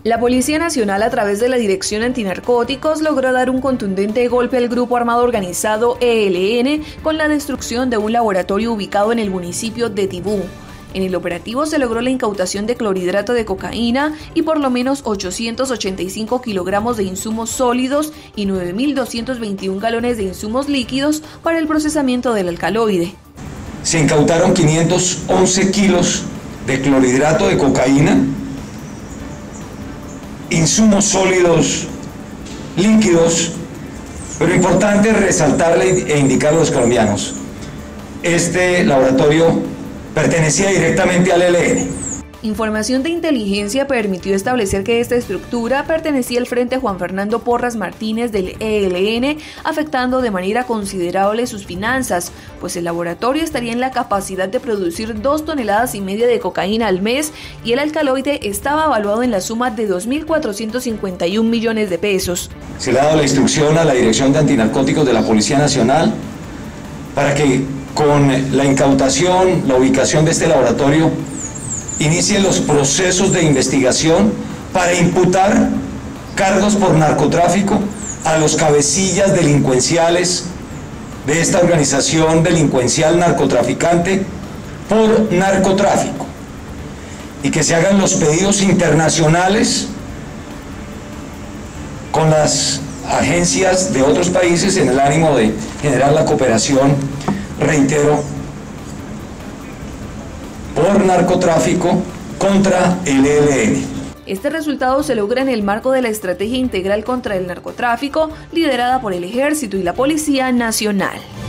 La Policía Nacional, a través de la Dirección Antinarcóticos, logró dar un contundente golpe al grupo armado organizado ELN con la destrucción de un laboratorio ubicado en el municipio de Tibú. En el operativo se logró la incautación de clorhidrato de cocaína y por lo menos 885 kilogramos de insumos sólidos y 9.221 galones de insumos líquidos para el procesamiento del alcaloide. Se incautaron 511 kilos de clorhidrato de cocaína, insumos sólidos, líquidos, pero importante resaltarle e indicarle a los colombianos, este laboratorio pertenecía directamente al ELN. Información de inteligencia permitió establecer que esta estructura pertenecía al Frente Juan Fernando Porras Martínez del ELN, afectando de manera considerable sus finanzas, pues el laboratorio estaría en la capacidad de producir 2,5 toneladas de cocaína al mes y el alcaloide estaba evaluado en la suma de 2.451 millones de pesos. Se le ha dado la instrucción a la Dirección de Antinarcóticos de la Policía Nacional para que con la incautación, la ubicación de este laboratorio, inicien los procesos de investigación para imputar cargos por narcotráfico a los cabecillas delincuenciales de esta organización delincuencial narcotraficante por narcotráfico, y que se hagan los pedidos internacionales con las agencias de otros países en el ánimo de generar la cooperación, reitero, por narcotráfico contra el ELN. Este resultado se logra en el marco de la Estrategia Integral contra el Narcotráfico, liderada por el Ejército y la Policía Nacional.